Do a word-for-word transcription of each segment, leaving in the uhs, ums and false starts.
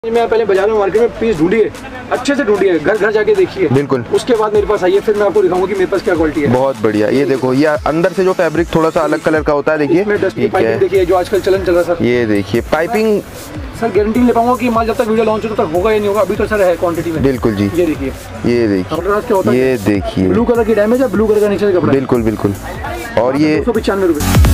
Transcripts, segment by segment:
मैं पहले बाजार में मार्केट में पीस ढूंढिए, अच्छे से ढूंढिए, घर घर जाके देखिए, बिल्कुल। उसके बाद मेरे पास आइए, फिर मैं आपको दिखाऊंगा कि मेरे पास क्या क्वालिटी है। बहुत बढ़िया। ये देखो, ये अंदर से जो फैब्रिक थोड़ा सा अलग कलर का होता है, देखिए पाइपिंग देखिए जो आजकल चलन चल रहा है सर। ये देखिए पाइपिंग सर, गारंटी ले पाऊंगा कि माल जब तक वीडियो लॉन्च हो तब तक होगा या नहीं होगा। अभी तो सर है क्वांटिटी में। बिल्कुल जी। ये देखिए, ये देखिए, ये देखिए ब्लू कलर की डैमेज है, ब्लू कलर का नीचे का कपड़ा। बिल्कुल बिल्कुल। और ये दो सौ पचानवे रुपये।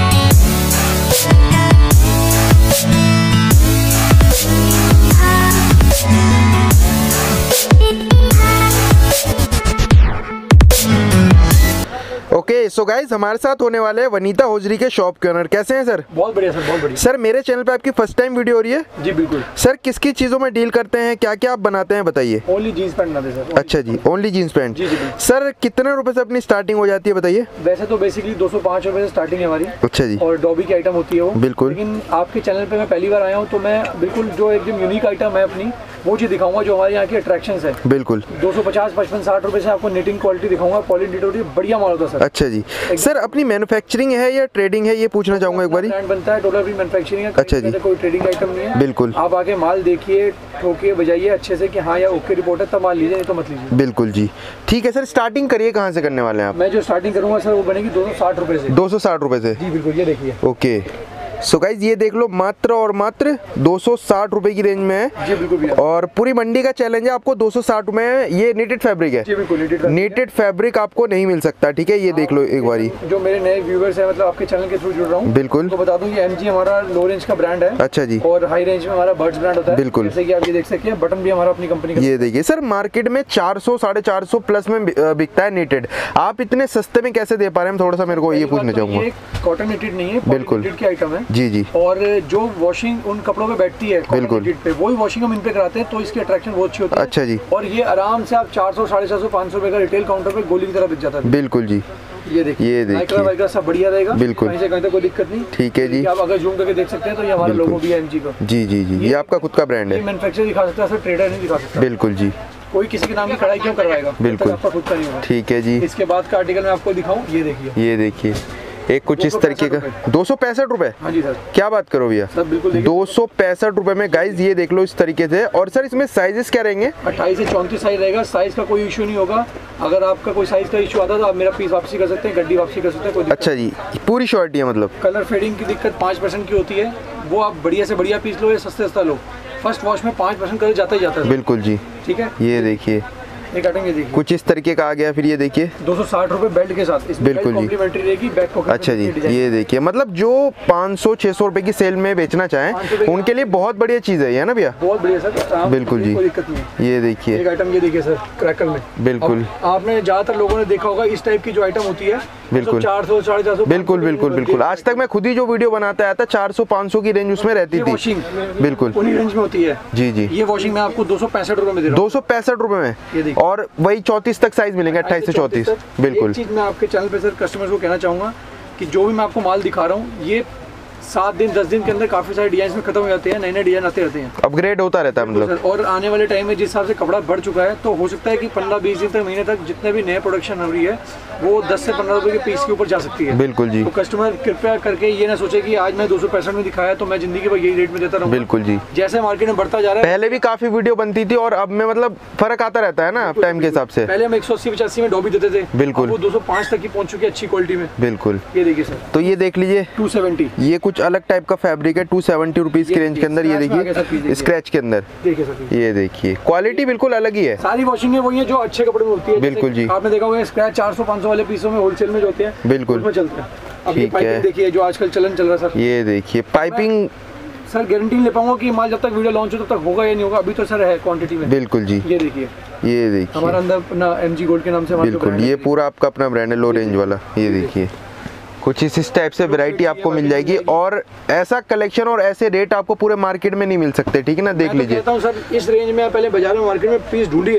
ओके सो गाइज, हमारे साथ होने वाले हैं वनीता होजरी के शॉप के ओनर। कैसे हैं सर? बहुत बढ़िया सर, बहुत बढ़िया। सर, मेरे चैनल पे आपकी फर्स्ट टाइम वीडियो हो रही है? जी बिल्कुल। सर, किस किस चीजों में डील करते हैं, क्या क्या आप बनाते हैं, बताइए। ओनली जींस पैंट बनाते हैं सर। अच्छा जी, ओनली जींस पैंट। जी जी। सर, कितने रुपए से अपनी स्टार्टिंग हो जाती है, बताइए। वैसे तो बेसिकली दो सौ पाँच रुपए से स्टार्टिंग है हमारी। अच्छा जी। और डॉबी की आइटम होती है वो। बिल्कुल। लेकिन आपके चैनल पे मैं पहली बार आया हूँ तो मैं बिल्कुल जो एकदम यूनिक आइटम है अपनी वो चीज दिखाऊंगा जो हमारे यहाँ की अट्रैक्शंस है। बिल्कुल। दो सौ पचास पचपन साठ रुपए से आपको निटिंग क्वालिटी दिखाऊंगा, क्वालिटी बढ़िया माल होता है सर। अच्छा जी। सर, अपनी मैन्युफैक्चरिंग है या ट्रेडिंग है, ये पूछना चाहूंगा एक बारी। ब्रांड बनता है, टोटल भी मैन्युफैक्चरिंग है। अच्छा जी। कोई ट्रेडिंग आइटम नहीं है। बिल्कुल। आप आके माल देखिए, ठोकिए, बजाइए अच्छे से कि हाँ या ओके रिपोर्ट है, तब माल लीजिए, नहीं तो मत लीजिए। बिल्कुल जी। ठीक है सर, स्टार्टिंग करिए, कहाँ से करने वाले हैं आप? मैं जो स्टार्टिंग करूंगा सर वो बनेगी दो सौ साठ रुपए से। दो सौ साठ रुपए से? जी बिल्कुल। ये देखिए। ओके सो गाइज, ये देख लो, मात्र और मात्र दो सौ साठ रुपए की रेंज में है। जी बिल्कुल भैया। और पूरी मंडी का चैलेंज है, आपको दो सौ साठ रुपए में ये नीटेड फैब्रिक है। जी बिल्कुल, नीटेड नीटेड फैब्रिक आपको नहीं मिल सकता, ठीक है। ये देख लो एक बारी। जो मेरे नए व्यूअर्स है, मतलब आपके चैनल के थ्रू जुड़ रहा हूँ, बिल्कुल, तो बता दूं ये एमजी हमारा लो रेंज का ब्रांड है। अच्छा जी। और हाई रेंज में हमारा बर्ड्स ब्रांड होता है। बिल्कुल। जैसे कि आप ये देख सकते हैं, बटन भी हमारा अपनी कंपनी का। ये देखिए सर, मार्केट में चार सौ साढ़े चार सौ प्लस में बिकता है नीटेड, आप इतने सस्ते में कैसे दे पा रहे हैं? थोड़ा सा मेरे को ये पूछना चाहूंगा। ये कॉटन नीटेड नहीं है, बिल्कुल नीटेड की आइटम है। जी जी। और जो वॉशिंग उन कपड़ों पे बैठती है बिल्कुल पे, वही वॉशिंग हम इन पे कराते हैं, तो इसकी अट्रैक्शन बहुत अच्छी होती है। अच्छा जी। और ये आराम से आप चार सौ साढ़े चार सौ पाँच सौ रुपए का रिटेल काउंटर पे गोली की तरह बिक जाता है। बिल्कुल जी। ये देखिए, ये देखिए, वाइक्रा सब बढ़िया रहेगा। बिल्कुल। कहीं से कहीं तक कोई दिक्कत नहीं। ठीक है जी। आप अगर जूम करके देख सकते हैं तो ये हमारा लोगो भी है एमजी का। जी जी जी। ये आपका खुद का ब्रांड है? मैन्युफैक्चर दिखा सकता है सर, ट्रेडर नहीं दिखा सकता। बिल्कुल जी। कोई किसी के नाम की कढ़ाई क्यों करवाएगा? बिल्कुल। आपका खुद का नहीं होगा। ठीक है जी। इसके बाद का आर्टिकल मैं आपको दिखाऊं, ये देखिए। ये देखिए, एक कुछ इस तरीके का दो सौ पैंसठ रुपए। हाँ जी सर। क्या बात करो भैया, सर बिल्कुल दो सौ पैंसठ रुपए में गाइज, ये देख लो इस तरीके से। और सर, इसमें साइजेस क्या रहेंगे? अट्ठाईस से चौंतीस साइज रहेगा। साइज का कोई इशू नहीं होगा। अगर आपका कोई साइज का इशू आता है तो आप मेरा पीस वापसी कर सकते हैं, गड्डी वापसी कर सकते हैं, कोई। अच्छा जी, पूरी श्योरिटी है मतलब? कलर फेडिंग की दिक्कत पाँच परसेंट की होती है, वो आप बढ़िया से बढ़िया पीस लो या सस्ते सस्ता लो, फर्स्ट वॉश में पाँच परसेंट कलर जाता ही जाता है। बिल्कुल जी। ठीक है। ये देखिए, एक आइटम ये देखिए, कुछ इस तरीके का आ गया। फिर ये देखिए, दो सौ साठ रुपए बेल्ट के साथ। इसमें बिल्कुल जी, कॉम्प्लीमेंट्री रहेगी बैक पॉकेट। अच्छा जी। ये देखिए, मतलब जो पाँच सौ छह सौ रुपए की सेल में बेचना चाहें उनके लिए बहुत बढ़िया चीज है, ये ना भैया? बहुत बढ़िया सर। बिल्कुल जी, कोई दिक्कत नहीं। ये देखिए एक आइटम, ये देखिए सर, क्रैकल में। बिल्कुल। आपने ज्यादातर लोगों ने देखा होगा इस टाइप की जो आइटम होती है, बिल्कुल चार सौ साढ़े चार सौ। बिल्कुल बिल्कुल बिल्कुल। आज तक मैं खुद ही जो वीडियो बनाता आया था, चार सौ पाँच सौ की रेंज उसमें रहती थी। वॉशिंग बिल्कुल उन्हीं रेंज में होती है। जी जी। ये वॉशिंग मैं आपको दो सौ पैंसठ रुपए में दे रहा हूँ। दो सौ पैंसठ रुपए में, और वही चौतीस तक साइज मिलेंगे, अट्ठाईस से चौतीस। बिल्कुल। एक चीज मैं आपके चैनल पे सर कस्टमर्स को कहना चाहूंगा कि जो भी मैं आपको माल दिखा रहा हूँ, ये सात दिन दस दिन के अंदर काफी सारे डिजाइन में खत्म हो जाते हैं, नए नए डिजाइन आते रहते हैं, अपग्रेड होता रहता है मतलब। और आने वाले टाइम में जिस हिसाब से कपड़ा बढ़ चुका है, तो हो सकता है कि पंद्रह बीस दिन तक, महीने तक जितने भी नए प्रोडक्शन हो रही है वो दस से पंद्रह रुपए के पीस के ऊपर जा सकती है। बिल्कुल जी। तो कस्टमर कृपया करके ये ना सोचे कि आज मैं दो सौ पैंसठ में दिखाया तो मैं जिंदगी भर यही रेट में देता रहूं। बिल्कुल जी। जैसे मार्केट में बढ़ता जा रहा है, पहले भी काफी वीडियो बनती थी और अब में मतलब फर्क आता रहता है ना टाइम के हिसाब से। पहले हम एक सौ अस्सी पचासी में डॉबी देते थे, बिल्कुल, वो दो सौ पाँच तक की पहुंच चुकी है अच्छी क्वालिटी में। बिल्कुल। ये देखिए सर, तो ये देख लीजिए टू सेवेंटी, ये कुछ अलग टाइप का फैब्रिक है, टू सेवेंटी रुपीज की रेंज के अंदर। ये देखिए स्क्रैच के अंदर, देखिए सर, ये देखिए क्वालिटी बिल्कुल अलग ही है। सारी वॉशिंग है वही है जो अच्छे कपड़े में होती है। बिल्कुल जी। आपने देखा होगा स्क्रैच चार सौ पाँच सौ वाले पीसों में होलसेल में जो होते हैं, बिल्कुल उसमें चलते हैं। अब ये पाइपिंग देखिए जो आजकल चलन चल रहा है सर। ये देखिए पाइपिंग, सर गारंटी ले पाऊंगा कि माल जब तक वीडियो लॉन्च हो तब तक होगा या नहीं होगा। अभी तो सर है क्वांटिटी में। बिल्कुल जी। ये देखिए, ये देखिए हमारा अंदर अपना एमजी गोल्ड के नाम से। बिल्कुल, ये पूरा आपका अपना ब्रांड है, लो रेंज वाला। ये देखिए कुछ इस टाइप से वैरायटी आपको मिल जाएगी, और ऐसा कलेक्शन और ऐसे रेट आपको पूरे मार्केट में नहीं मिल सकते, ठीक है ना? देख लीजिए। सर इस रेंज में आप पहले बाजार में मार्केट में पीस ढूंढिए,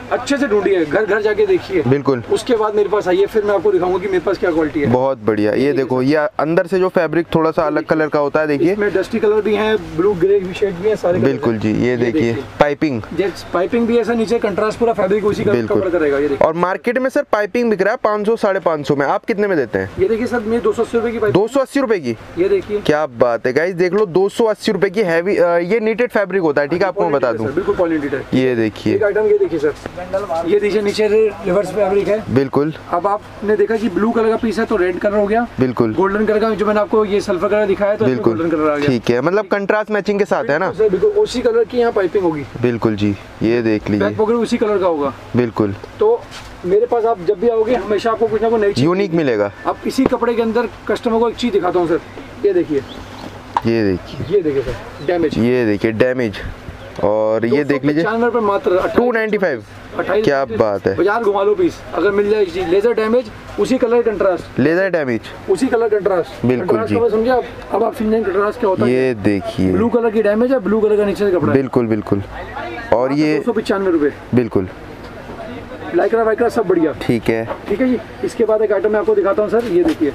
अच्छे से ढूंढिए, घर घर जाके देखिए, बिल्कुल। उसके बाद मेरे पास आइए, फिर मैं आपको दिखाऊंगा कि मेरे पास क्या क्वालिटी है। बहुत बढ़िया। ये देखो, ये अंदर से जो फैब्रिक थोड़ा सा अलग कलर का होता है, देखिए इसमें डस्टी कलर भी है, ब्लू ग्रे शेड भी है सारे। बिल्कुल जी। ये देखिए पाइपिंग, पाइपिंग भी है सर, नीचे कंट्रास्ट पूरा फैब्रिक उसी का कवर करेगा। ये और मार्केट में सर पाइपिंग बिक रहा है पाँच सौ साढ़े पाँच सौ में, आप कितने में देते हैं? ये देखिए सर, मैं दो सौ अस्सी रुपए की, दो सौ अस्सी रुपए की। ये देखिए क्या बात है गाइस, देख लो दो सौ अस्सी रुपए की हैवी, ये नीटेड फैब्रिक होता है, ठीक है, आपको मैं बता दूं, बिल्कुल क्वालिटी है। ये देखिए एक आइटम, ये देखिए सर, ये देखिए नीचे रिवर्स फैब्रिक है, बिल्कुल। अब आपने देखा कि ब्लू कलर का पीस है तो रेड कलर हो गया, बिल्कुल। गोल्डन कलर का जो मैंने आपको ये सल्फर कलर दिखाया तो बिल्कुल गोल्डन कलर आ गया, ठीक है, मतलब कंट्रास्ट मैचिंग के साथ है ना, बिल्कुल उसी कलर की यहाँ पाइपिंग होगी। बिल्कुल जी। ये देख लीजिए, बैक पॉकेट उसी कलर का होगा, बिल्कुल। तो मेरे पास आप जब भी आओगे हमेशा आपको कुछ ना कुछ नई चीज यूनिक मिलेगा। अब इसी कपड़े के अंदर कस्टमर को एक चीज दिखाता हूँ सर, ये देखिए, ये देखिए, ये देखिए सर डैमेज, ये देखिए डैमेज, और ये देख लीजिए पर मात्र टू नाइन्टी फाइव। क्या बात है, बाजार घुमा लो पीस, अगर मिल जाए चीज। लेजर डैमेज उसी कलर कंट्रास्ट, लेजर डैमेज उसी कलर कंट्रास्ट, बिल्कुल जी। समझे आप? अब आप समझेंगे कंट्रास्ट क्या होता है। ये देखिए ब्लू कलर की डैमेज है, ब्लू कलर का नीचे का कपड़ा, बिल्कुल बिल्कुल। और ये दो सौ पचानवे रुपए, बिल्कुल लाइक्रा वाइक्रा सब बढ़िया, ठीक है, ठीक है जी। इसके बाद एक आइटम मैं आपको दिखाता हूँ सर, ये देखिए,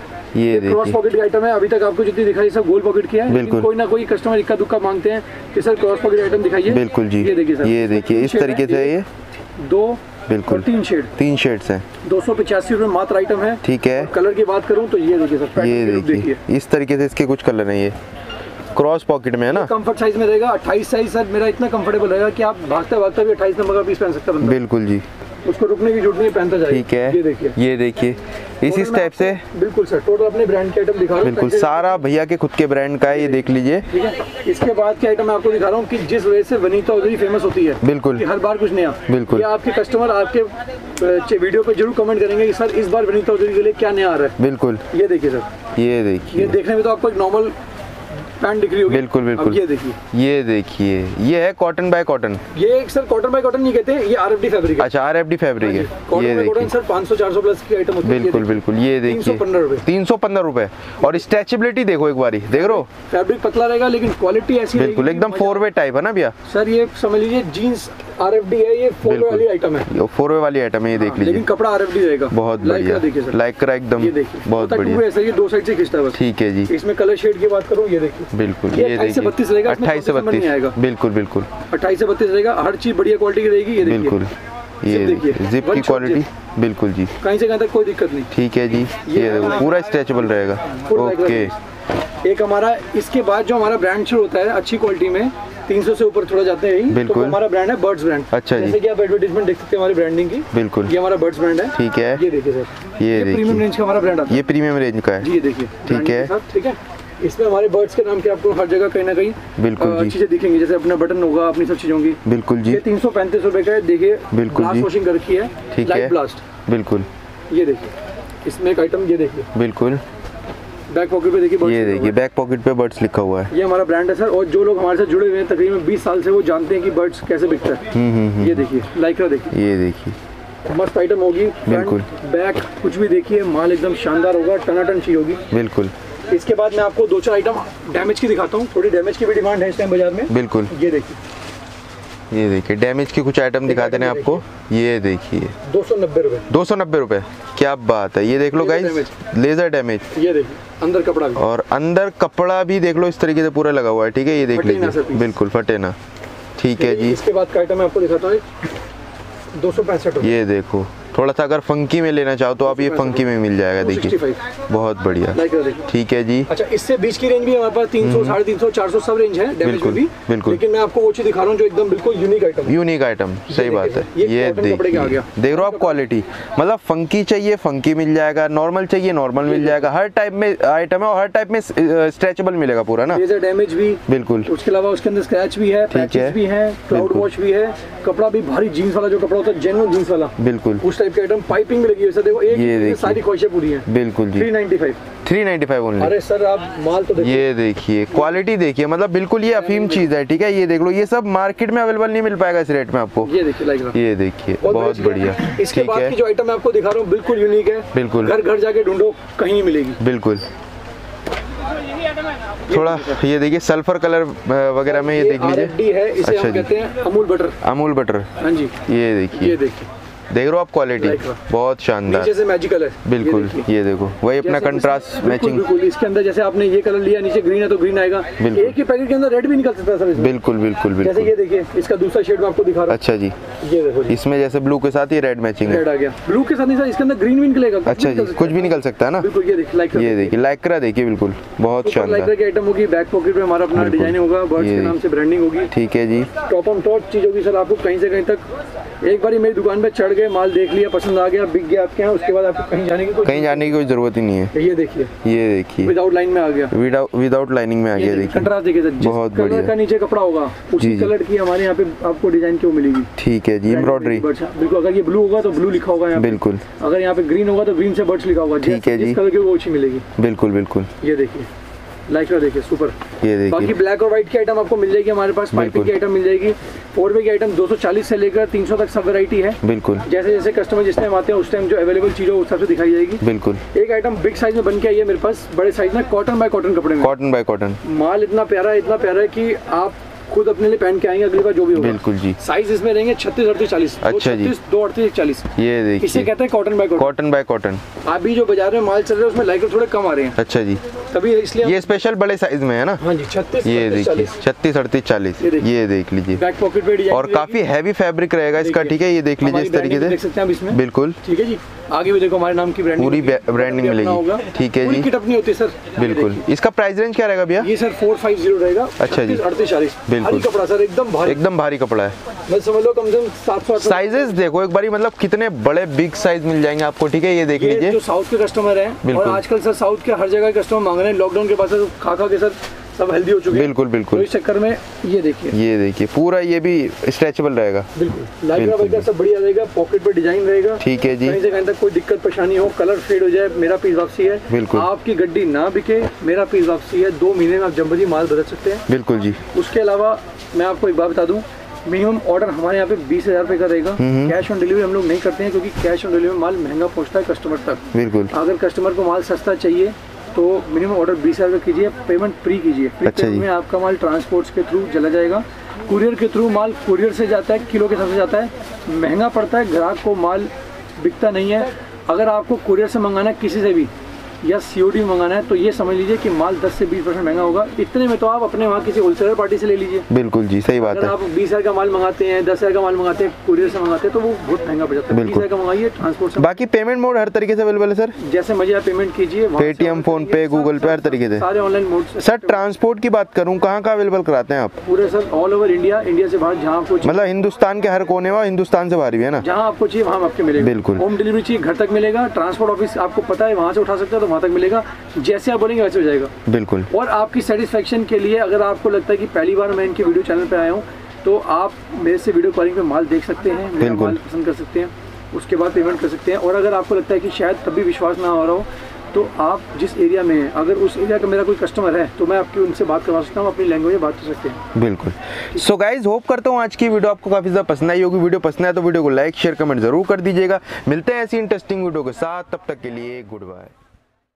ये क्रॉस पॉकेट का आइटम है। अभी तक आपको जितनी दिखाई सब गोल पॉकेट की है, बिल्कुल। कोई ना कोई कस्टमर इक्का दुक्का मांगते हैं कि सर क्रॉस पॉकेट आइटम दिखाइए, बिल्कुल जी। ये देखिए सर, ये देखिए इस तरीके से, ये दो बिल्कुल तीन शेड, तीन शेड्स हैं, दो सौ पचासी रुपए मात्र आइटम है, ठीक है। कलर की बात करूं तो ये देखिए सर, ये देखिए इस तरीके से इसके कुछ कलर हैं, ये क्रॉस पॉकेट में है ना, कंफर्ट साइज में रहेगा, अट्ठाईस साइज सर मेरा इतना कंफर्टेबल रहेगा कि आप भागते भागते भी अट्ठाईस नंबर का पीस पहन सकते हैं। बिल्कुल जी, उसको रुकने की जरूरत नहीं, पहनता जाएगा, ठीक है। ये देखिए, ये देखिए इसी टाइप से, बिल्कुल सर टोटल अपने ब्रांड के आइटम दिखा रहा हूं, बिल्कुल सारा भैया के खुद के ब्रांड का है, ये देख लीजिए, ठीक है। इसके बाद के आइटम मैं आपको दिखा रहा हूँ कि जिस वजह से वनीता हॉजियरी फेमस होती है, बिल्कुल, हर बार कुछ नया, बिल्कुल। आपके कस्टमर आपके वीडियो पे जरूर कमेंट करेंगे कि सर इस बार वनीता हॉजियरी के लिए क्या नया आ रहा है, बिल्कुल। ये देखिए सर, ये देखिए, ये देखने में तो आपको एक नॉर्मल पैंट दिख रही होगी, बिल्कुल बिल्कुल। ये देखिए, ये देखिए, ये है कॉटन बाय कॉटन, ये सर कॉटन बाय कॉटन नहीं कहते, ये आरएफडी फैब्रिक है। अच्छा आरएफडी फैब्रिक है, ये देखिए सर पाँच सौ चार सौ प्लस की आइटम होती है, बिल्कुल बिल्कुल। ये देखिए तीन सौ पंद्रह रुपए, तीन सौ पंद्रह रुपए, और स्ट्रेचेबिलिटी देखो एक बारी, देख रहे हो, फैब्रिक पतला रहेगा लेकिन क्वालिटी ऐसी, बिल्कुल एकदम फोर वे टाइप है ना भैया सर। ये समझ लीजिए जीन्स आरएफडी है, ये फोर वे वाली आइटम है, ये फोर वे वाली आइटम है, ये देख लीजिए, लेकिन कपड़ा आरएफडी रहेगा, बहुत बढ़िया। देखिए सर लाइक्रा एकदम, ये देखिए बहुत बढ़िया, ऐसा ये दो साइड से खींचता है बस, ठीक है जी। इसमें कलर शेड की बात करूं, ये देखिए, बिल्कुल ये अट्ठाईस से बत्तीस रहेगा, अट्ठाईस से बत्तीस आएगा, बिल्कुल बिल्कुल अट्ठाईस से बत्तीस रहेगा, हर चीज बढ़िया क्वालिटी की रहेगी, ये देखिए, बिल्कुल। ये देखिए जिप की क्वालिटी, बिल्कुल जी, कहीं से कहीं तक कोई दिक्कत नहीं, ठीक है जी। ये देखो पूरा स्ट्रेचेबल रहेगा, ओके। एक हमारा इसके बाद जो हमारा ब्रांड शुरू होता है अच्छी क्वालिटी में, तीन सौ से ऊपर थोड़ा जाते हैं, बिल्कुल। तो हमारा ब्रांड है बर्ड्स ब्रांड, अच्छा जी, जैसे कि आप एडवर्टाइजमेंट देख सकते हैं हमारी ब्रांडिंग की, बिल्कुल। ये हमारा बर्ड्स ब्रांड है, ठीक है। ये देखिए सर, ये प्रीमियम रेंज का हमारा ब्रांड आता है, ये प्रीमियम रेंज का है जी, ये देखिए, ठीक है, ठीक है। इसमें हमारे बर्ड्स के नाम के आपको हर जगह कहीं ना कहीं, बिल्कुल, चीजें दिखेंगी, जैसे अपना बटन होगा, अपनी सब चीजों की, बिल्कुल जी। ये तीन सौ पैंतीस रुपए का है, देखिए, बिल्कुल, ग्लास वॉशिंग कर रखी है, ठीक है, ब्लास्ट, बिल्कुल। ये देखिए इसमें एक आइटम, ये देखिए, बिल्कुल, बैक पॉकेट पे देखिए, ये देखिए बैक पॉकेट पे बर्ड्स लिखा हुआ है, ये हमारा ब्रांड है सर। और जो लोग हमारे साथ जुड़े हुए हैं तकरीबन बीस साल से, वो जानते हैं कि बर्ड्स कैसे बिकता है। ये देखिए लाइक्रा, देखिए, ये देखिए मस्त आइटम होगी, बिल्कुल। बैक कुछ भी देखिए, माल एकदम शानदार होगा, टनाटन चीज होगी, बिल्कुल। इसके बाद मैं आपको दो चार आइटम डैमेज की दिखाता हूँ, थोड़ी डैमेज की भी डिमांड है इस टाइम बाजार में, बिल्कुल। ये देखिए, ये देखिए डैमेज की कुछ आइटम दिखा देने आपको, ये देखिए दो सौ नब्बे रुपए, दो सौ नब्बे रुपए, क्या बात है। ये देख लो गाइस, लेजर डैमेज, ये देखिए अंदर कपड़ा भी, और अंदर कपड़ा भी देख लो इस तरीके से पूरा लगा हुआ है, ठीक है। ये देख लीजिए, बिल्कुल फटे ना, ठीक है जी। इसके बाद का आइटम मैं आपको दिखाता हूँ, दो सौ पैंसठ, ये देखो थोड़ा सा अगर फंकी में लेना चाहो तो आप ये फंकी में मिल जाएगा, देखिए बहुत बढ़िया, ठीक है जी। अच्छा इससे बीच की रेंज भी हमारे पास तीन सौ, साढ़े तीन सौ, चार सौ सब रेंज है, बिल्कुल भी, बिल्कुल। लेकिन मैं आपको वो चीज दिखा रहा हूँ जो एकदम बिल्कुल यूनिक आइटम, यूनिक आइटम, सही बात है। ये देखिए, देख रहे हो आप क्वालिटी, मतलब फंकी चाहिए फंकी मिल जाएगा, नॉर्मल चाहिए नॉर्मल मिल जाएगा, हर टाइप में आइटम है, और हर टाइप में स्ट्रेचेबल मिलेगा पूरा ना, लेजर डैमेज भी, बिल्कुल। उसके अलावा उसके अंदर स्क्रैच भी है, पैचेस भी है, क्लाउड वॉश भी है, कपड़ा भी भारी जीन्स वाला जो कपड़ा होता है, जेन्युइन जीन्स वाला, बिल्कुल उस टाइप के आइटम, पाइपिंग लगी है सर, देखो एक, ये सारी ख्वाहिशें पूरी हैं, बिल्कुल जी। तीन सौ पचानवे, तीन सौ पचानवे ओनली। अरे सर आप माल तो देखिए, ये देखिए क्वालिटी देखिए, मतलब बिल्कुल ये अफीम चीज है, ठीक है। ये देख लो, ये सब मार्केट में अवेलेबल नहीं मिल पाएगा इस रेट में आपको, ये देखिए लाइक, ये देखिए बहुत बढ़िया। इसके बाद की जो आइटम मैं आपको दिखा रहा हूँ बिल्कुल यूनिक है, बिल्कुल, घर घर जाके ढूंढो कहीं नहीं मिलेगी, बिल्कुल। थोड़ा ये देखिए सल्फर कलर वगैरह में, ये देख लीजिए है, इसे हम कहते हैं अमूल बटर। अमूल बटर, हाँ जी, ये देखिए, ये देखिए, देख रहे हो आप क्वालिटी, बहुत शानदार, नीचे से मैजिकल है, बिल्कुल। ये, ये देखो वही अपना कंट्रास्ट मैचिंग, बिल्कुल। इसके अंदर जैसे आपने ये कलर लिया, नीचे ग्रीन है तो ग्रीन आएगा, एक ही पैकेट के अंदर रेड भी निकल सकता है सर। बिल्कुल बिल्कुल बिल्कुल। जैसे ये देखिए, इसका दूसरा शेड मैं आपको दिखा रहा हूं। अच्छा जी, ये देखो, इसमें जैसे ब्लू के साथ ये रेड मैचिंग है, रेड आ गया, ब्लू के साथ नहीं सर, इसके अंदर ग्रीन भी निकलेगा। अच्छा जी, कुछ भी निकल सकता है ना, बिल्कुल। ये देखिए, ये देखिए लाइक्रा, देखिए बिल्कुल बहुत शानदार लाइक्रा की आइटम होगी। बैक पॉकेट में हमारा अपना डिजाइन होगा, बर्ड्स के नाम से ब्रांडिंग होगी, ठीक है जी। टॉप ऑन टॉप चीज होगी सर, आपको कहीं से कहीं तक एक बार मेरी दुकान पे चढ़ गए, माल देख लिया, पसंद आ गया, बिक गया आपके यहाँ, उसके बाद आपको कहीं जाने की कोई कहीं जाने की कोई जरूरत ही नहीं है। ये देखिए, ये देखिए विदाउट लाइन में आ गया, विदाउट विदाउट लाइनिंग में आ गया, देखिए कंट्रास्ट देखिए सर, बहुत बढ़िया का नीचे कपड़ा होगा उसी कलर की हमारे यहाँ पे आपको डिजाइन क्यों मिलेगी। ठीक है जी, एम्ब्रॉयडरी, बिल्कुल। अगर ये ब्लू होगा तो ब्लू लिखा होगा यहाँ, बिल्कुल। अगर यहाँ पे ग्रीन होगा तो ग्रीन से बर्ड्स लिखा होगा, ठीक है जी, कलर की वो अच्छी मिलेगी, बिल्कुल बिल्कुल। ये देखिए लाइक्रा, देखिए सुपर। ये देखिए, बाकी ब्लैक और व्हाइट की आइटम आपको मिल जाएगी हमारे पास, पाइपिंग की आइटम मिल जाएगी, फोर वे की आइटम दो सौ चालीस से लेकर तीन सौ तक सब वैरायटी है, बिल्कुल। जैसे जैसे कस्टमर जिस टाइम आते हैं उस टाइम जो अवेलेबल चीज हो उस हिसाब से दिखाई जाएगी, बिल्कुल। एक आइटम बिग साइज में बन के आई है मेरे पास, बड़े साइज में, कॉटन बाय कॉटन कपड़े में, कॉटन बाय कॉटन। माल इतना प्यारा है, इतना प्यारा है कि आप खुद अपने लिए पहन के आएंगे अगली बार जो भी होगा, बिल्कुल जी। साइज इसमें रहेंगे छत्तीस अड़तीस चालीस। अच्छा जी, दो अड़तीस चालीस, ये देखिए, इसे कहते हैं cotton by cotton, cotton by cotton. अभी जो बाजार में माल चल रहा है उसमें लाइक्रा थोड़े कम आ रहे हैं। अच्छा जी, तभी इसलिए ये स्पेशल बड़े साइज में है ना, हाँ जी, छत्तीस, ये देखिए छत्तीस अड़तीस चालीस, ये देख लीजिए, बैक पॉकेट पे डिजाइन, और काफी हैवी फैब्रिक रहेगा इसका, ठीक है, ये देख लीजिए इस तरीके से, देख सकते हैं आप इसमें, बिल्कुल, ठीक है जी। आगे भी देखो हमारे नाम की ब्रांडिंग, पूरी ब्रांडिंग मिलेगी, ठीक है जी, किट अपनी होती है सर, बिल्कुल। इसका प्राइस रेंज क्या रहेगा भैया? ये सर फोर फाइव जीरो रहेगा। अच्छा जी, अड़तीस चालीस, बिल्कुल कपड़ा सर, एकदम भारी, एकदम भारी कपड़ा है, बस समझ लो कम से कम सात सौ। साइजेस देखो एक बारी, मतलब कितने बड़े बिग साइज मिल जाएंगे आपको, ठीक है, ये देख लीजिए। जो साउथ के कस्टमर हैं, और आजकल सर साउथ के हर जगह कस्टमर मांग रहे हैं, लॉकडाउन के बाद खा खा के सर सब हेल्दी हो चुके हैं, बिल्कुल बिल्कुल। तो इस चक्कर में ये देखिए, ये देखिए पूरा ये भी स्ट्रेचेबल रहेगा, बिल्कुल। लाइक्रा वगैरह सब बढ़िया रहेगा, पॉकेट पे डिजाइन रहेगा, ठीक है जी। कहीं से कहीं तक कोई दिक्कत परेशानी हो, कलर फेड हो जाए, मेरा पीस वापसी है, बिल्कुल। आपकी गड्डी ना बिके, मेरा पीस वापसी है, दो महीने में आप जब मर्जी माल बदल सकते हैं, बिल्कुल जी। उसके अलावा मैं आपको एक बात बता दूं, मिनिमम ऑर्डर हमारे यहाँ पे बीस हजार रुपए का रहेगा, कैश ऑन डिलीवरी हम लोग नहीं करते हैं, क्योंकि कैश ऑन डिलीवरी माल महंगा पहुँचता है कस्टमर तक, बिल्कुल। अगर कस्टमर को माल सस्ता चाहिए तो मिनिमम ऑर्डर बीस हजार रुपये कीजिए, पेमेंट प्री कीजिए, अच्छा में आपका माल ट्रांसपोर्ट के थ्रू चला जाएगा, कुरियर के थ्रू माल कुरियर से जाता है, किलो के हिसाब से जाता है, महंगा पड़ता है, ग्राहक को माल बिकता नहीं है। अगर आपको कुरियर से मंगाना है किसी से भी, या सीओडी मंगाना है, तो ये समझ लीजिए कि माल दस से बीस परसेंट महंगा होगा, इतने में तो आप अपने वहाँ किसी होलसेलर पार्टी से ले लीजिए, बिल्कुल जी, सही बात है। अगर आप बीस हजार का माल मंगाते हैं, दस हजार का माल मंगाते हैं, कुरियर से मंगाते हैं, तो वो बहुत महंगा पड़ जाता है, बीस हजार का मंगाइए ट्रांसपोर्ट से। बाकी पेमेंट मोड हर तरीके से अवेलेबल है सर, जैसे मर्जी आप पेमेंट कीजिए, पेटीएम, फोन पे, गूगल पे, हर तरीके से सारे ऑनलाइन मोड। सर ट्रांसपोर्ट की बात करूँ, कहाँ कहाँ अवेलेबल कराते हैं आप? पूरे sir all over India, India से बाहर जहाँ आपको, मतलब हिंदुस्तान के हर कोने में, हिंदुस्तान से बाहर भी है ना, जहाँ आपको चाहिए वहाँ आपके मिलेगा, बिल्कुल। होम डिलीवरी चाहिए घर तक मिलेगा, ट्रांसपोर्ट ऑफिस आपको पता है वहाँ से उठा सकते हो तो वहाँ तक मिलेगा, जैसे आप बोलेंगे वैसे हो जाएगा, बिल्कुल। और आपकी सेटिस्फेक्शन के लिए, अगर आपको लगता है कि पहली बार मैं इनके वीडियो चैनल पे आया हूँ, तो आप मेरे से वीडियो कॉलिंग पे माल देख सकते हैं, मेरा माल पसंद कर सकते हैं, उसके बाद पेमेंट कर सकते हैं। और अगर आपको लगता है कि शायद तब भी विश्वास ना हो रहा हो, तो आप जिस एरिया में हैं, अगर उस एरिया का मेरा कोई कस्टमर है तो मैं आपकी उनसे बात करवा सकता हूँ, अपनी लैंग्वेज में बात कर सकते हैं, बिल्कुल। सो गाइज, होप करता हूँ आज की वीडियो आपको काफ़ी ज़्यादा पसंद आई होगी। वीडियो पसंद आए तो वीडियो को लाइक शेयर कमेंट जरूर कर दीजिएगा। मिलते हैं ऐसी इंटरेस्टिंग वीडियो के साथ, तब तक के लिए गुड बाय।